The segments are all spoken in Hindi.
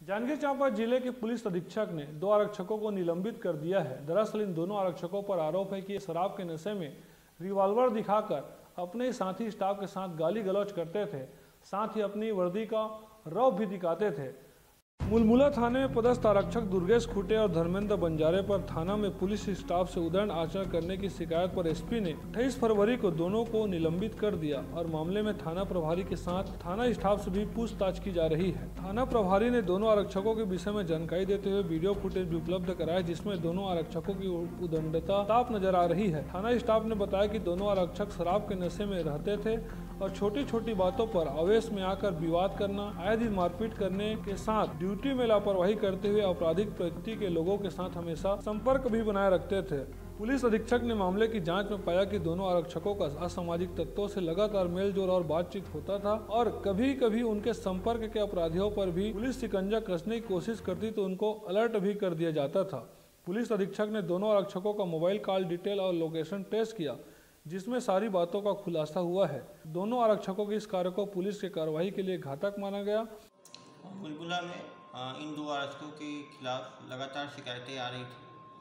जांजगीर चांपा जिले के पुलिस अधीक्षक ने 2 आरक्षकों को निलंबित कर दिया है। दरअसल इन दोनों आरक्षकों पर आरोप है कि ये शराब के नशे में रिवॉल्वर दिखाकर अपने साथी स्टाफ के साथ गाली गलौज करते थे, साथ ही अपनी वर्दी का रौब भी दिखाते थे। मुलमुला थाने में पदस्थ आरक्षक दुर्गेश खुटे और धर्मेंद्र बंजारे पर थाना में पुलिस स्टाफ से उद्दंड आचरण करने की शिकायत पर एसपी ने 28 फरवरी को दोनों को निलंबित कर दिया और मामले में थाना प्रभारी के साथ थाना स्टाफ से भी पूछताछ की जा रही है। थाना प्रभारी ने दोनों आरक्षकों के विषय में जानकारी देते हुए वीडियो फुटेज भी उपलब्ध कराया, जिसमें दोनों आरक्षकों की उद्दंडता साफ नजर आ रही है। थाना स्टाफ ने बताया कि दोनों आरक्षक शराब के नशे में रहते थे और छोटी छोटी बातों पर आवेश में आकर विवाद करना, आए दिन मारपीट करने के साथ ड्यूटी में लापरवाही करते हुए आपराधिक प्रवृत्ति के लोगों के साथ हमेशा संपर्क भी बनाए रखते थे। पुलिस अधीक्षक ने मामले की जांच में पाया कि दोनों आरक्षकों का असामाजिक तत्वों से लगातार मेलजोल और बातचीत होता था और कभी कभी उनके संपर्क के अपराधियों पर भी पुलिस शिकंजा कसने की कोशिश करती तो उनको अलर्ट भी कर दिया जाता था। पुलिस अधीक्षक ने दोनों आरक्षकों का मोबाइल कॉल डिटेल और लोकेशन टेस्ट किया, जिसमें सारी बातों का खुलासा हुआ है। दोनों आरक्षकों के इस कार्य को पुलिस की कार्रवाई के लिए घातक माना गया। बुलबुला में इन 2 आरक्षकों के खिलाफ लगातार शिकायतें आ रही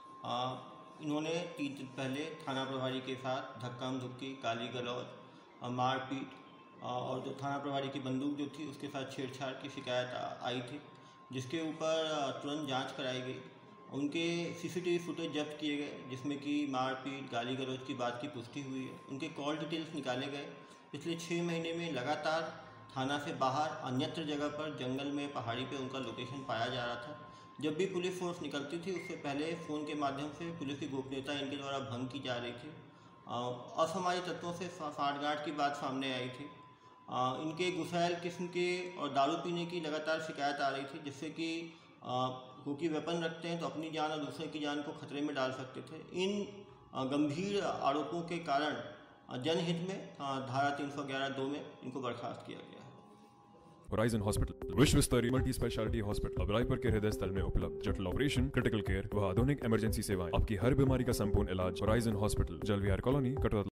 थी। इन्होंने 3 दिन पहले थाना प्रभारी के साथ धक्का मुक्की, गाली गलौज, मारपीट और जो थाना प्रभारी की बंदूक जो थी उसके साथ छेड़छाड़ की शिकायत आई थी, जिसके ऊपर तुरंत जांच कराई गई। उनके सीसीटीवी फुटेज जब्त किए गए, जिसमें कि मारपीट, गाली गलौज की बात की पुष्टि हुई है। उनके कॉल डिटेल्स निकाले गए। पिछले 6 महीने में लगातार थाना से बाहर अन्यत्र जगह पर जंगल में, पहाड़ी पे उनका लोकेशन पाया जा रहा था। जब भी पुलिस फोर्स निकलती थी उससे पहले फ़ोन के माध्यम से पुलिस की गोपनीयता इनके द्वारा भंग की जा रही थी। असामाजिक तत्वों से साठगांठ की बात सामने आई थी। इनके गुस्सैल किस्म के और दारू पीने की लगातार शिकायत आ रही थी, जिससे कि क्योंकि वेपन रखते हैं तो अपनी जान और दूसरे की जान को खतरे में डाल सकते थे। इन गंभीर आरोपों के कारण जनहित में धारा 311(2) में इनको बर्खास्त किया गया है। होराइजन हॉस्पिटल विश्व स्तरीय मल्टी स्पेशलिटी हॉस्पिटल अब रायपुर के हृदय स्थल में उपलब्ध। जटिल ऑपरेशन, क्रिटिकल केयर व आधुनिक इमरजेंसी सेवाएं, आपकी हर बीमारी का संपूर्ण इलाज। Horizon hospital, Jalvihar colony, Katra.